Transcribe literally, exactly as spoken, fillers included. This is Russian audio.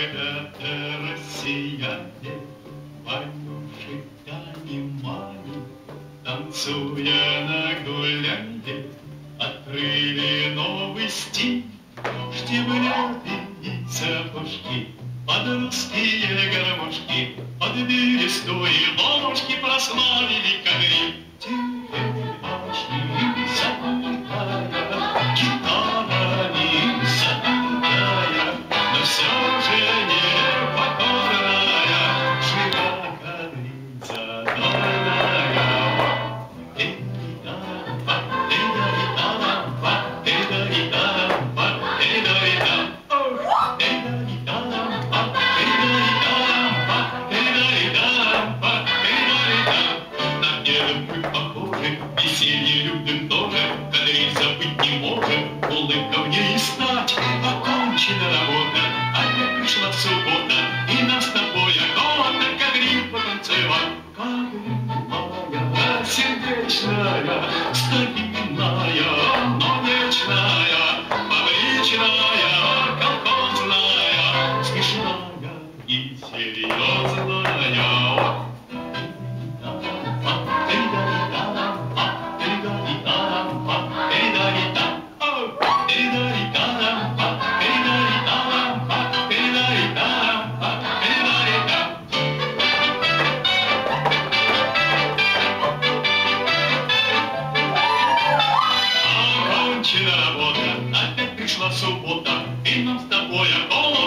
Ребята россияне, Ванюши, Тани, Мани, танцуя на гулянье, открыли новый стиль. Штиблеты и сапожки, под русские гармошки, под берестовые ложки прославили кадриль. Очень забытая, гитарами забытая, но все же непокорная, жива кадриль задорная. Эй-да-да-да, эй-да-да-да, эй-да-да-да, эй-да-да-да, ох, эй-да-да-да, эй-да-да-да, эй-да-да-да, эй-да-да-да. На белых мы похожи, веселье любим тоже, кадриль забыть не можем, улыбка в ней стать. Окончена работа, опять пришла суббота, и нас с тобой охота кадриль потанцевать. Кадриль моя сердечная, старинная, но вечная, фабричная, колхозная, смешная и серьезная. Окончена работа, опять пришла суббота, и нам с тобой охота